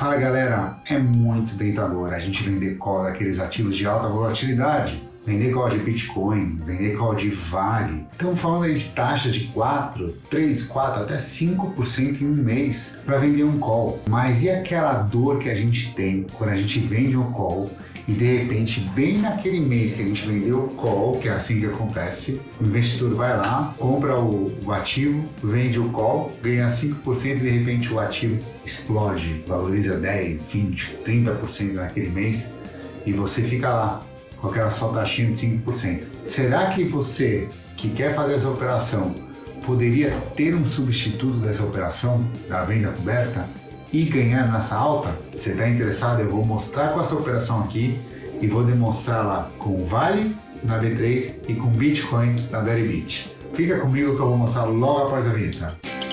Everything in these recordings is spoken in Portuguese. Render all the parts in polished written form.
Fala galera, é muito tentador a gente vender call daqueles ativos de alta volatilidade, vender call de Bitcoin, vender call de Vale. Estamos falando aí de taxas de 4, 3, 4, até 5% em um mês para vender um call. Mas e aquela dor que a gente tem quando a gente vende um call e de repente, bem naquele mês que a gente vendeu o call, que é assim que acontece, o investidor vai lá, compra o ativo, vende o call, ganha 5% e de repente o ativo explode, valoriza 10, 20, 30% naquele mês e você fica lá com aquela sua taxinha de 5%. Será que você que quer fazer essa operação poderia ter um substituto dessa operação, da venda coberta, e ganhar nessa alta? Você está interessado? Eu vou mostrar com essa operação aqui e vou demonstrá-la com o Vale na B3 e com Bitcoin na Deribit. Fica comigo que eu vou mostrar logo após a vinheta.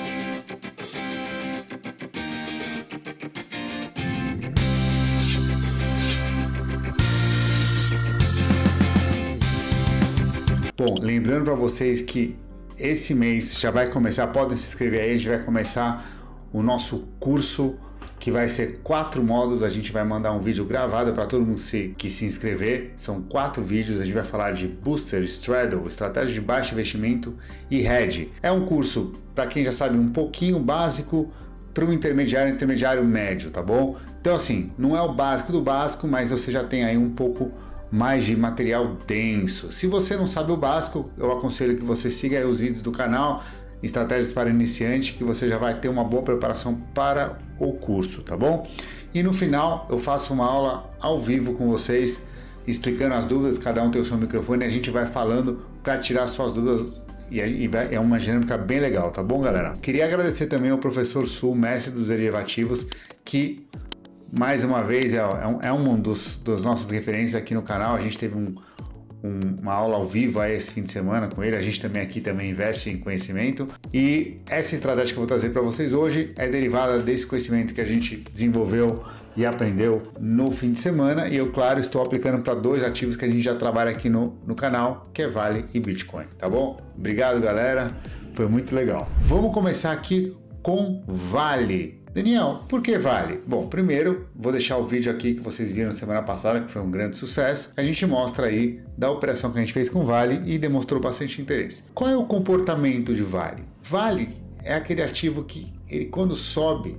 Bom, lembrando para vocês que esse mês já vai começar, podem se inscrever aí, a gente vai começar o nosso curso que vai ser 4 módulos. A gente vai mandar um vídeo gravado para todo mundo que se inscrever. São 4 vídeos, a gente vai falar de Booster, Straddle, estratégia de baixo investimento e Hedge. É um curso para quem já sabe um pouquinho básico, para o intermediário médio, tá bom? Então assim, não é o básico do básico, mas você já tem aí um pouco mais de material denso. Se você não sabe o básico, eu aconselho que você siga aí os vídeos do canal Estratégias para Iniciante, que você já vai ter uma boa preparação para o curso, tá bom? E no final eu faço uma aula ao vivo com vocês, explicando as dúvidas, cada um tem o seu microfone e a gente vai falando para tirar suas dúvidas e é uma dinâmica bem legal, tá bom, galera? Queria agradecer também ao professor Sul, mestre dos derivativos, que mais uma vez é um dos nossos referências aqui no canal. A gente teve uma aula ao vivo aí esse fim de semana com ele. A gente também aqui investe em conhecimento, e essa estratégia que eu vou trazer para vocês hoje é derivada desse conhecimento que a gente desenvolveu e aprendeu no fim de semana, e eu, claro, estou aplicando para 2 ativos que a gente já trabalha aqui no canal, que é Vale e Bitcoin, tá bom? Obrigado, galera, foi muito legal. Vamos começar aqui com Vale. Daniel, por que Vale? Bom, primeiro vou deixar o vídeo aqui que vocês viram semana passada, que foi um grande sucesso. A gente mostra aí da operação que a gente fez com Vale e demonstrou bastante interesse. Qual é o comportamento de Vale? Vale é aquele ativo que ele, quando sobe,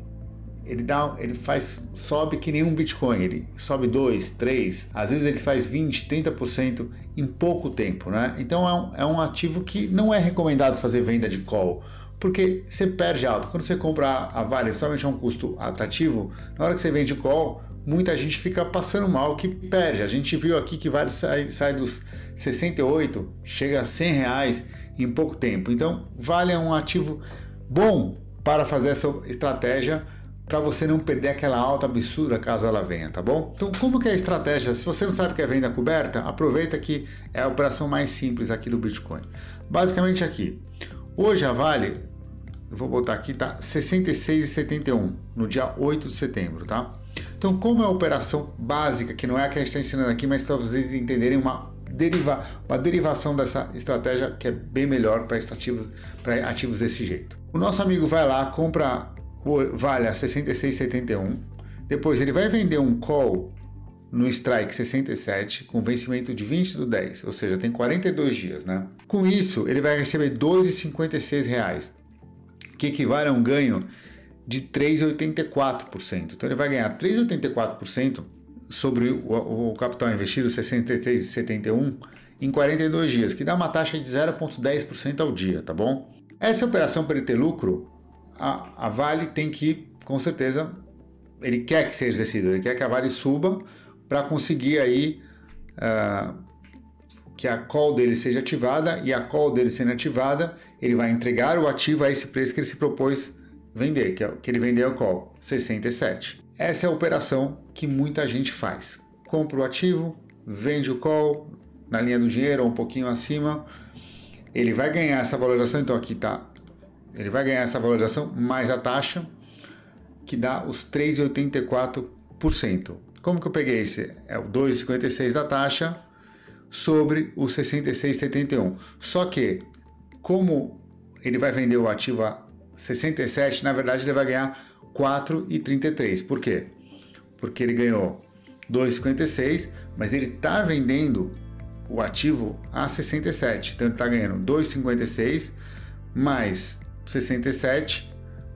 sobe que nem um Bitcoin, ele sobe 2, 3, às vezes ele faz 20, 30% em pouco tempo, né? Então é um ativo que não é recomendado fazer venda de call, porque você perde alto. Quando você compra a Vale, principalmente a um custo atrativo, na hora que você vende call, muita gente fica passando mal que perde. A gente viu aqui que Vale sai dos 68, chega a 100 reais em pouco tempo. Então, Vale é um ativo bom para fazer essa estratégia, para você não perder aquela alta absurda caso ela venha, tá bom? Então, como que é a estratégia? Se você não sabe o que é venda coberta, aproveita que é a operação mais simples aqui do Bitcoin. Basicamente aqui, hoje a Vale, eu vou botar aqui, tá 66,71 no dia 8 de setembro, tá? Então, como é a operação básica, que não é a que a gente está ensinando aqui, mas para vocês entenderem uma derivação dessa estratégia que é bem melhor para ativos desse jeito. O nosso amigo vai lá, compra o Vale a 66,71, depois ele vai vender um call no strike 67 com vencimento de 20/10, ou seja, tem 42 dias, né? Com isso, ele vai receber R$ 2,56, que equivale a um ganho de 3,84%. Então ele vai ganhar 3,84% sobre o capital investido 66,71 em 42 dias, que dá uma taxa de 0,10% ao dia, tá bom? Essa operação, para ele ter lucro, a Vale tem que, com certeza, ele quer que seja exercido, ele quer que a Vale suba para conseguir aí que a call dele seja ativada, e a call dele sendo ativada, ele vai entregar o ativo a esse preço que ele se propôs vender, que ele vendeu a call, 67. Essa é a operação que muita gente faz. Compra o ativo, vende o call na linha do dinheiro ou um pouquinho acima, ele vai ganhar essa valorização, então aqui tá, ele vai ganhar essa valorização mais a taxa, que dá os 3,84%. Como que eu peguei esse? É o 2,56 da taxa sobre o 66,71. Só que, como ele vai vender o ativo a 67, na verdade ele vai ganhar 4,33. Por quê? porque ele ganhou 2,56, mas ele está vendendo o ativo a 67. Então ele está ganhando 2,56 mais 67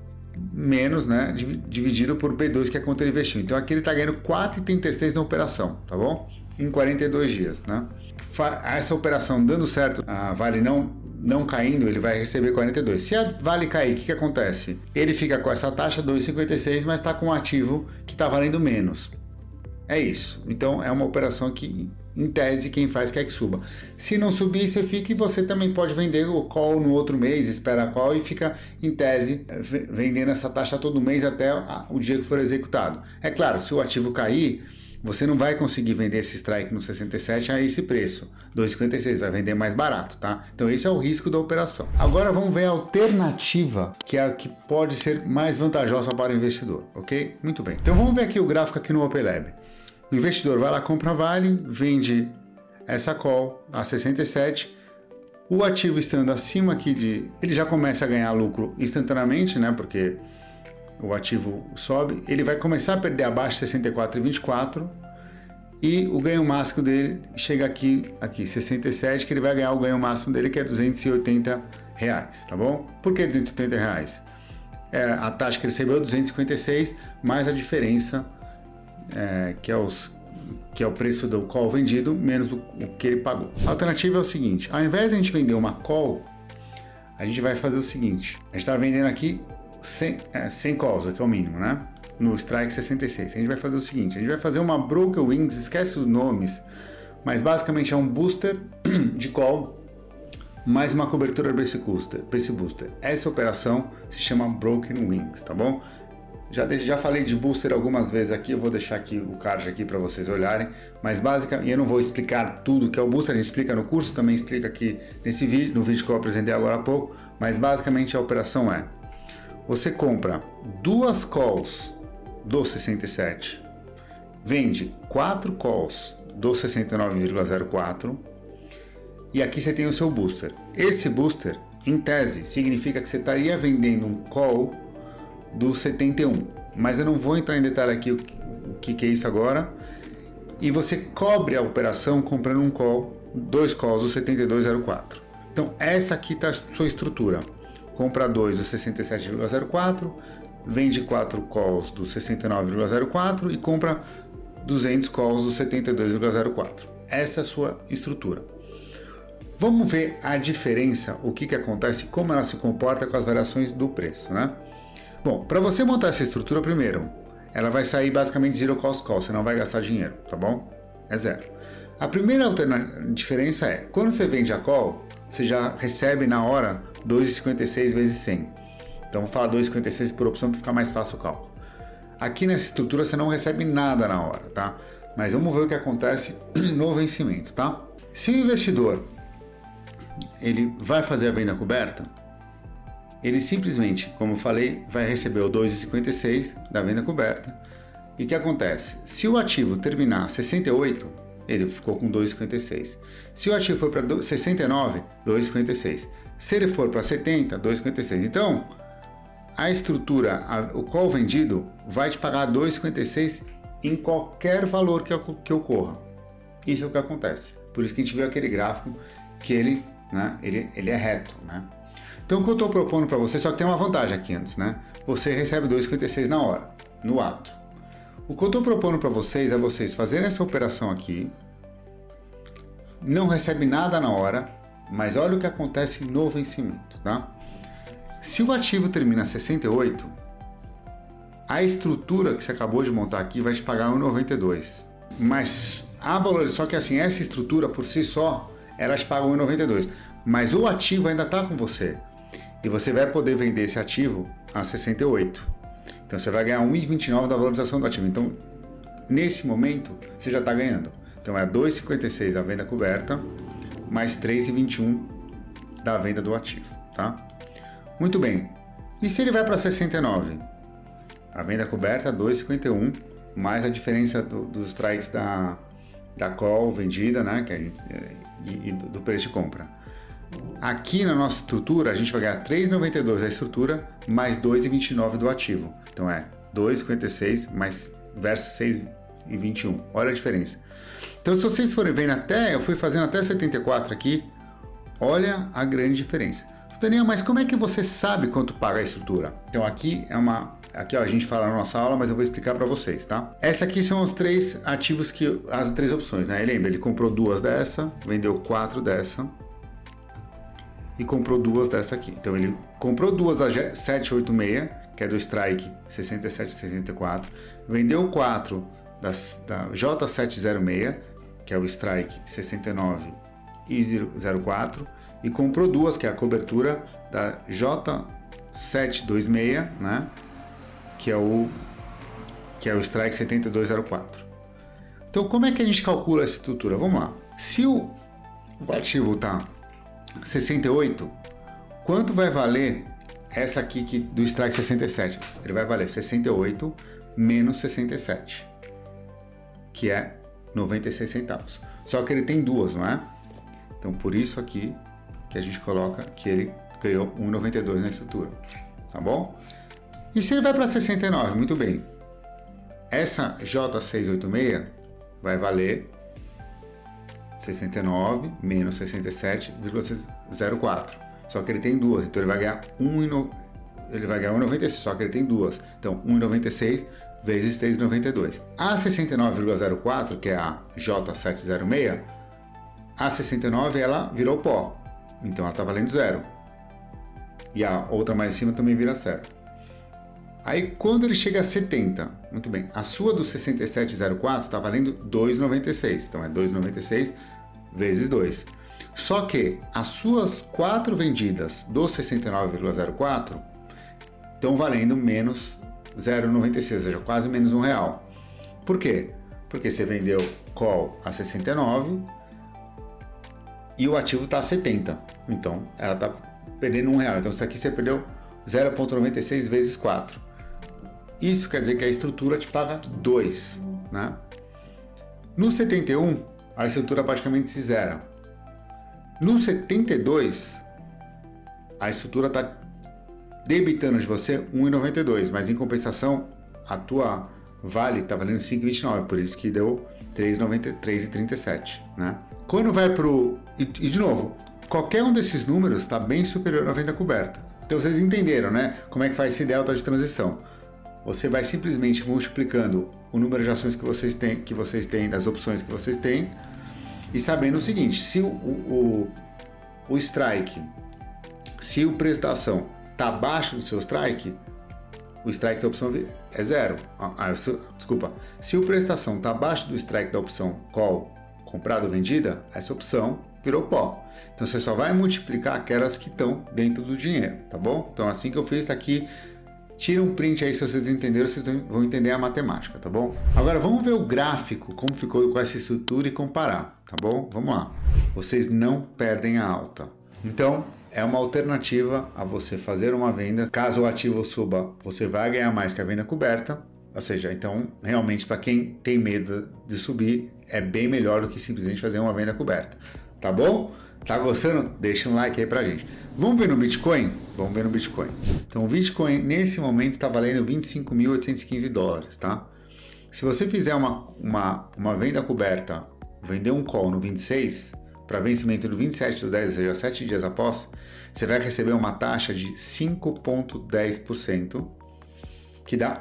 menos, né, dividido por B2, que é quanto ele investiu. Então aqui ele está ganhando 4,36 na operação, tá bom? Em 42 dias, né? Essa operação dando certo, a Vale não caindo, ele vai receber 42. Se a Vale cair, o que acontece? Ele fica com essa taxa 2,56, mas está com um ativo que está valendo menos. É isso. Então é uma operação que, em tese, quem faz quer que suba. Se não subir, você fica, e você também pode vender o call no outro mês, espera a call e fica, em tese, vendendo essa taxa todo mês até o dia que for executado. É claro, se o ativo cair, você não vai conseguir vender esse strike no 67 a esse preço, 2,56, vai vender mais barato, tá? Então esse é o risco da operação. Agora vamos ver a alternativa, que é a que pode ser mais vantajosa para o investidor, ok? Muito bem. Então vamos ver aqui o gráfico aqui no OpenLab. O investidor vai lá, compra a Vale, vende essa call a 67, o ativo estando acima aqui ele já começa a ganhar lucro instantaneamente, né? Porque o ativo sobe, ele vai começar a perder abaixo de 64,24 e o ganho máximo dele chega aqui 67, que ele vai ganhar o ganho máximo dele, que é R$280, tá bom? Por que R$280? A taxa que ele recebeu é 256, mais a diferença, que é o preço do call vendido, menos o que ele pagou. A alternativa é o seguinte: ao invés de a gente vender uma call, a gente vai fazer o seguinte: a gente está vendendo aqui 100 calls, que é o mínimo, né? No strike 66. A gente vai fazer o seguinte: a gente vai fazer uma broker wings, esquece os nomes, mas basicamente é um booster de call mais uma cobertura para esse booster. Essa operação se chama broken wings, tá bom? Já falei de booster algumas vezes aqui, eu vou deixar aqui o card aqui para vocês olharem, mas basicamente eu não vou explicar tudo que é o booster, a gente explica no curso, também explica aqui no vídeo que eu apresentei agora há pouco, mas basicamente a operação é: você compra 2 calls do 67, vende 4 calls do 69,04 e aqui você tem o seu booster. Esse booster, em tese, significa que você estaria vendendo um call do 71, mas eu não vou entrar em detalhe aqui o que é isso agora, e você cobre a operação comprando 2 calls do 72,04. Então essa aqui está a sua estrutura: compra 2 do 67,04, vende 4 calls do 69,04 e compra 200 calls do 72,04. Essa é a sua estrutura. Vamos ver a diferença, o que acontece, como ela se comporta com as variações do preço, né? Bom, para você montar essa estrutura, primeiro, ela vai sair basicamente zero cost call, você não vai gastar dinheiro, tá bom? É zero. A primeira diferença é: quando você vende a call, você já recebe na hora 2,56 vezes 100. Então vou falar 2,56 por opção para ficar mais fácil o cálculo. Aqui nessa estrutura você não recebe nada na hora, tá? Mas vamos ver o que acontece no vencimento, tá? Se o investidor ele vai fazer a venda coberta, ele simplesmente, como eu falei, vai receber o 2,56 da venda coberta. E o que acontece? Se o ativo terminar 68, ele ficou com 2,56. Se o ativo for para 69, 2,56. Se ele for para 70, 2,56. Então, a estrutura, o call vendido, vai te pagar 2,56 em qualquer valor que ocorra. Isso é o que acontece. Por isso que a gente viu aquele gráfico que ele é reto, né? Então, o que eu estou propondo para vocês, só que tem uma vantagem aqui antes, né? Você recebe 2,56 na hora, no ato. O que eu estou propondo para vocês é vocês fazerem essa operação aqui, não recebe nada na hora, mas olha o que acontece no vencimento, tá? Se o ativo termina 68, a estrutura que você acabou de montar aqui vai te pagar 1,92. Mas a valor, só que assim, essa estrutura por si só, ela te paga 1,92. Mas o ativo ainda está com você. E você vai poder vender esse ativo a 68. Então você vai ganhar 1,29 da valorização do ativo. Então, nesse momento, você já está ganhando. Então é 2,56 a venda coberta, mais 3,21 da venda do ativo, tá? Muito bem. E se ele vai para 69? A venda coberta 2,51, mais a diferença dos strikes da call vendida, né? E do preço de compra. Aqui na nossa estrutura, a gente vai ganhar 3,92 da estrutura, mais 2,29 do ativo. Então é 2,56 mais versus 6,21. Olha a diferença. Então, se vocês forem vendo até, eu fui fazendo até 74 aqui, olha a grande diferença. Daniel, mas como é que você sabe quanto paga a estrutura? Então aqui aqui ó, a gente fala na nossa aula, mas eu vou explicar para vocês, tá? Essa aqui são os 3 ativos as 3 opções, né? Lembra, ele comprou 2 dessa, vendeu 4 dessa e comprou 2 dessa aqui. Então ele comprou 2 da 786, que é do Strike 6764, vendeu 4 da J706, que é o Strike 69 e 04, e comprou 2, que é a cobertura da J726, né? Que é o Strike 7204. Então, como é que a gente calcula essa estrutura? Vamos lá. Se o ativo tá 68, quanto vai valer essa aqui do Strike 67? Ele vai valer 68 menos 67, que é 96 centavos. Só que ele tem 2, não é? Então, por isso aqui que a gente coloca que ele ganhou 1,92 na estrutura, tá bom? E se ele vai para 69, muito bem. Essa J686 vai valer 69 menos 67,04. Só que ele tem 2, então ele vai ganhar 1,96, só que ele tem 2. Então 1,96 vezes 3,92. A 69,04, que é a J706, a 69 ela virou pó. Então ela está valendo 0. E a outra mais em cima também vira 0. Aí quando ele chega a 70, muito bem, a sua do 6704 está valendo 2,96. Então é 2,96 vezes 2. Só que as suas 4 vendidas do 69,04 estão valendo menos 0,96, ou seja, quase menos R$1. Por quê? Porque você vendeu call a 69 e o ativo está a 70. Então ela está perdendo R$1. Então isso aqui você perdeu 0,96 vezes 4. Isso quer dizer que a estrutura te paga 2, né? No 71, a estrutura praticamente se zera. No 72, a estrutura está debitando de você 1,92, mas em compensação, a tua Vale está valendo 5,29, por isso que deu 3,37, né? Quando vai pro... E de novo, qualquer um desses números está bem superior à venda coberta. Então vocês entenderam, né? Como é que faz esse delta de transição. Você vai simplesmente multiplicando o número de ações que vocês têm, das opções que vocês têm, e sabendo o seguinte: se o strike, se o preço da ação está abaixo do seu strike, o strike da opção é 0. Desculpa. Se o preço da ação está abaixo do strike da opção call, comprada ou vendida, essa opção virou pó. Então você só vai multiplicar aquelas que estão dentro do dinheiro, tá bom? Então assim que eu fiz aqui, tira um print aí, se vocês entenderam, vocês vão entender a matemática, tá bom? Agora vamos ver o gráfico, como ficou com essa estrutura e comparar, tá bom? Vamos lá. Vocês não perdem a alta. Então, é uma alternativa a você fazer uma venda. Caso o ativo suba, você vai ganhar mais que a venda coberta. Ou seja, então, realmente, para quem tem medo de subir, é bem melhor do que simplesmente fazer uma venda coberta, tá bom? Tá gostando? Deixa um like aí pra gente. Vamos ver no Bitcoin? Vamos ver no Bitcoin. Então o Bitcoin nesse momento está valendo 25.815 dólares, tá? Se você fizer uma venda coberta, vender um call no 26, para vencimento do 27/10, ou seja, 7 dias após, você vai receber uma taxa de 5,10%, que dá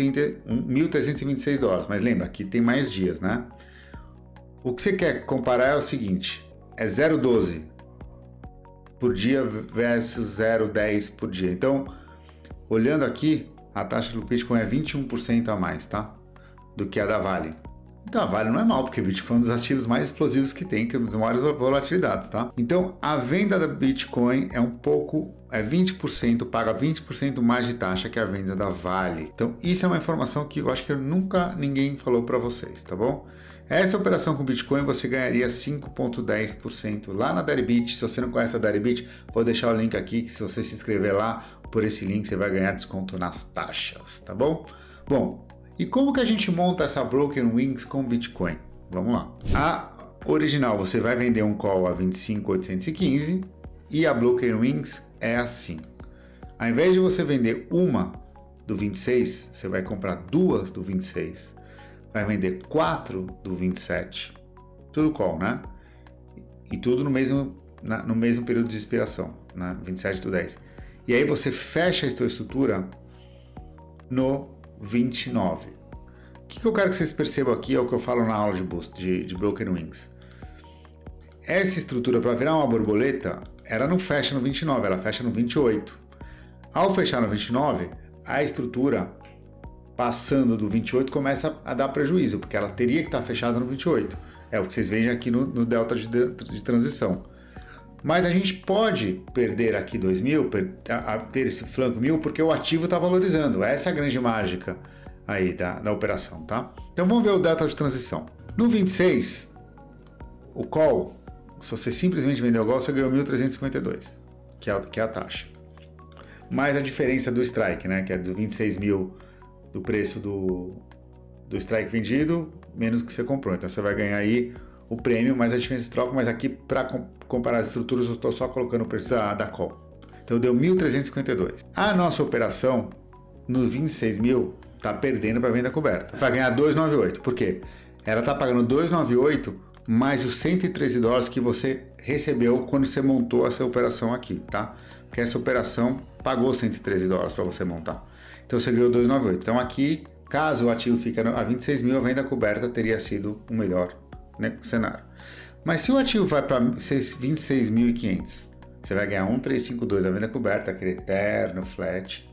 1.326 dólares. Mas lembra que tem mais dias, né? O que você quer comparar é o seguinte: é 0,12 por dia versus 0,10 por dia. Então, olhando aqui, a taxa do Bitcoin é 21% a mais, tá? Do que a da Vale. Então, a Vale não é mal, porque o Bitcoin é um dos ativos mais explosivos que tem, que é uma das maiores volatilidades, tá? Então, a venda da Bitcoin é 20%, paga 20% mais de taxa que a venda da Vale. Então, isso é uma informação que eu acho que ninguém falou para vocês, tá bom? Essa operação com Bitcoin você ganharia 5,10% lá na Deribit. Se você não conhece a Deribit, vou deixar o link aqui, que se você se inscrever lá por esse link, você vai ganhar desconto nas taxas, tá bom? Bom, e como que a gente monta essa Broken Wings com Bitcoin? Vamos lá. A original você vai vender um call a 25.815 e a Broken Wings é assim. Ao invés de você vender uma do 26, você vai comprar duas do 26 vai vender 4 do 27, tudo call, né? E tudo no mesmo período de expiração, né? 27 do 10. E aí você fecha a sua estrutura no 29. O que eu quero que vocês percebam aqui é o que eu falo na aula de Broken Wings. Essa estrutura, para virar uma borboleta, ela não fecha no 29, ela fecha no 28. Ao fechar no 29, a estrutura passando do 28 começa a dar prejuízo, porque ela teria que estar fechada no 28. É o que vocês veem aqui no delta de transição. Mas a gente pode perder aqui 2.000, ter esse flanco 1.000, porque o ativo está valorizando. Essa é a grande mágica aí da operação, tá? Então vamos ver o delta de transição. No 26, o call, se você simplesmente vendeu o call, você ganhou 1.352, que é a taxa. Mais a diferença do strike, né? Que é dos 26.000 do preço do strike vendido, menos o que você comprou. Então você vai ganhar aí o prêmio, mais a diferença de troca, mas aqui para comparar as estruturas eu estou só colocando o preço da call. Então deu 1.352. A nossa operação no 26.000 está perdendo para venda coberta. Vai ganhar 298. Por quê? Ela está pagando 298 mais os 113 dólares que você recebeu quando você montou essa operação aqui, tá? Porque essa operação pagou 113 dólares para você montar. Então você ganhou 298. Então aqui, caso o ativo fique a 26.000, a venda coberta teria sido o melhor, né, cenário. Mas se o ativo vai para 26.500, você vai ganhar 1.352 a venda coberta, aquele eterno flat.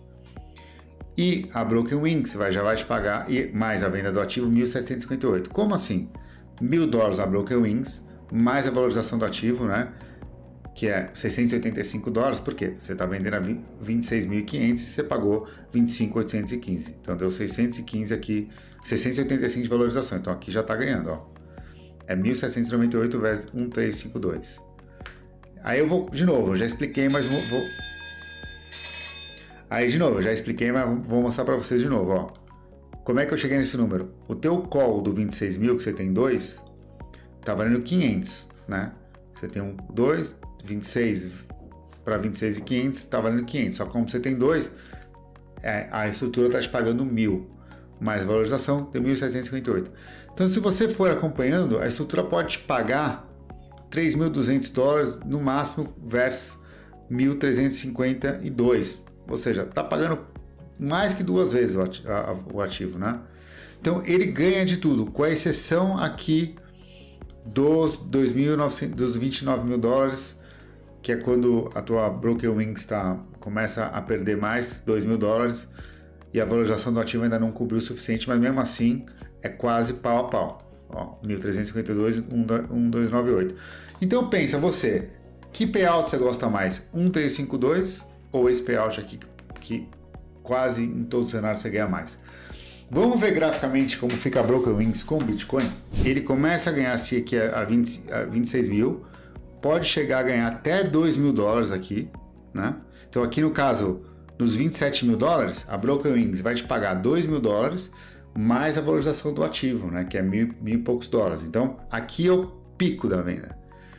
E a Broken Wings já vai te pagar, e mais a venda do ativo, 1.758. Como assim? $1.000 a Broken Wings, mais a valorização do ativo, né? Que é 685 dólares, por quê? Você está vendendo a 26.500 e você pagou 25.815. Então deu 615 aqui, 685 de valorização. Então aqui já está ganhando, ó. É 1.798 vezes 1.352. Aí eu vou, de novo, eu já expliquei, mas vou... Aí de novo, eu já expliquei, mas vou mostrar para vocês de novo, ó. Como é que eu cheguei nesse número? O teu call do 26.000, que você tem 2, tá valendo 500, né? Você tem um 2, 26 para 26.500, está valendo 500. Só que como você tem 2, a estrutura está te pagando 1.000, mais valorização de 1.758. Então, se você for acompanhando, a estrutura pode te pagar 3.200 dólares no máximo versus 1.352. Ou seja, está pagando mais que 2 vezes o ativo, né? Então, ele ganha de tudo, com a exceção aqui dos 29 mil dólares, que é quando a tua Broken Wings começa a perder mais, 2 mil dólares, e a valorização do ativo ainda não cobriu o suficiente, mas mesmo assim é quase pau a pau. Ó, 1.352, 1.298. Então pensa, você, que payout você gosta mais? 1.352 ou esse payout aqui que quase em todos os cenários você ganha mais? Vamos ver graficamente como fica a Broken Wings com o Bitcoin. Ele começa a ganhar aqui a 26 mil, pode chegar a ganhar até 2 mil dólares aqui, né? Então aqui no caso, nos 27 mil dólares, a Broken Wings vai te pagar 2 mil dólares mais a valorização do ativo, né? Que é mil e poucos dólares. Então aqui é o pico da venda.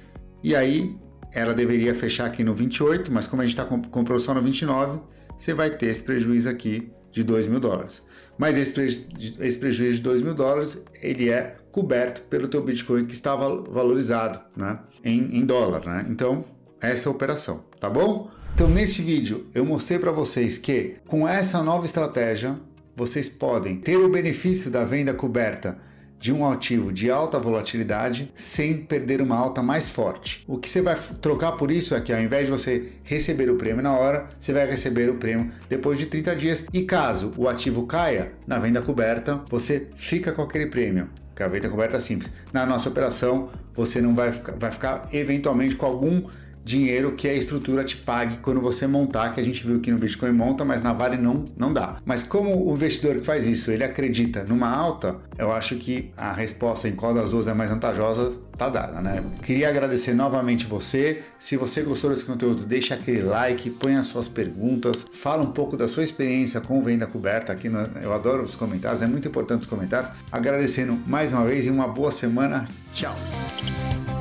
E aí ela deveria fechar aqui no 28, mas como a gente comprou só no 29, você vai ter esse prejuízo aqui de 2 mil dólares. Mas esse prejuízo de 2 mil dólares, ele é coberto pelo teu Bitcoin que está valorizado, né, em dólar, né? Então, essa é a operação, tá bom? Então, nesse vídeo, eu mostrei para vocês que com essa nova estratégia, vocês podem ter o benefício da venda coberta de um ativo de alta volatilidade sem perder uma alta mais forte. O que você vai trocar por isso é que ao invés de você receber o prêmio na hora, você vai receber o prêmio depois de 30 dias e caso o ativo caia na venda coberta, você fica com aquele prêmio, que é a venda coberta simples. Na nossa operação, você não vai ficar eventualmente com algum dinheiro que a estrutura te pague quando você montar, que a gente viu que no Bitcoin monta, mas na Vale não dá. Mas como o investidor que faz isso, ele acredita numa alta, eu acho que a resposta em qual das duas é mais vantajosa tá dada, né? Queria agradecer novamente você. Se você gostou desse conteúdo, deixa aquele like, põe as suas perguntas, fala um pouco da sua experiência com venda coberta aqui, eu adoro os comentários, é muito importante os comentários. Agradecendo mais uma vez e uma boa semana. Tchau!